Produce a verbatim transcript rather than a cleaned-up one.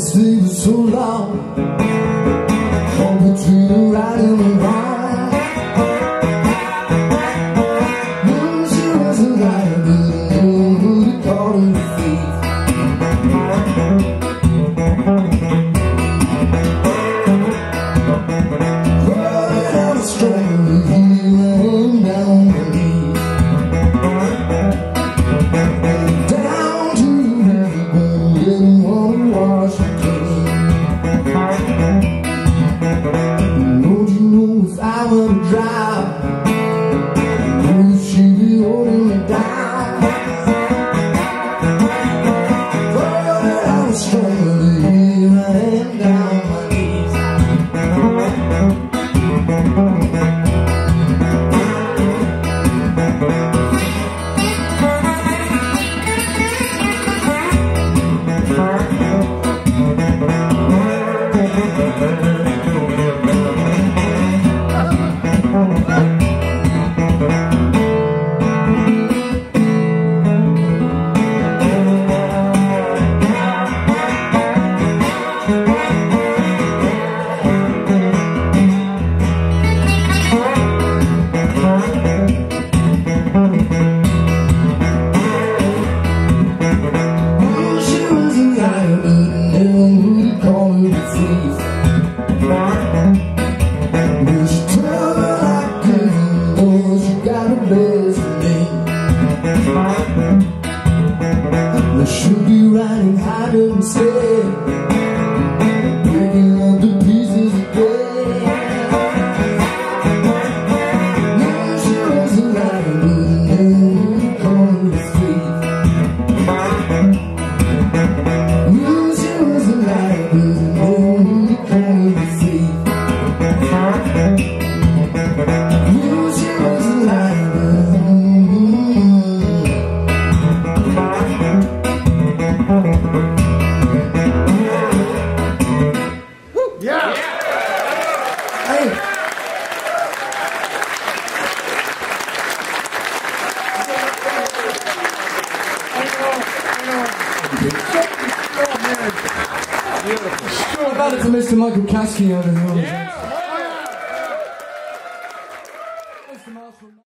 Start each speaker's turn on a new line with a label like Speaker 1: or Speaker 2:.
Speaker 1: sleep for so long, all between the right and the wrong. Knew she was a liar, but I knew who to call her a thief. Running out of strength, laying down on my knees. Down to the river, didn't want to wash me clean. Lord, you know if I were to drive, would she be holding me down? Running out of strength, here I am down on my knees. I should be riding higher instead, picking up the pieces again. Knew she was a liar, but I knew to call her a thief. Knew she was a liar, but I knew to call her a thief. Knew she was a liar, but I
Speaker 2: Yeah!
Speaker 1: Hey! How about it for Mister Michael Kasky over here?